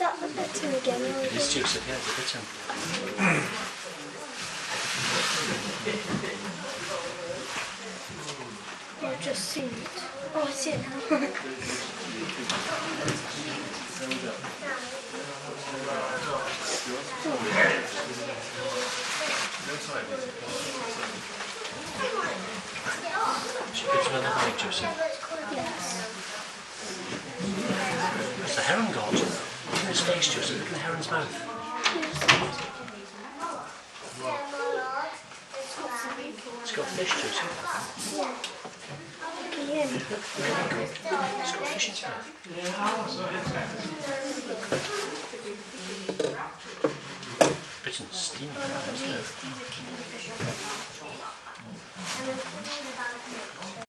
that the bittern again? This juice up here is a bittern. I've just seen it. Oh, I see it now. She puts another bag juice in. Yes. What's the heron got? His face juice, look at the heron's mouth. It's got fish juice in it. Yeah. Again. It's got fish in its mouth. Bittern's steaming around, isn't it?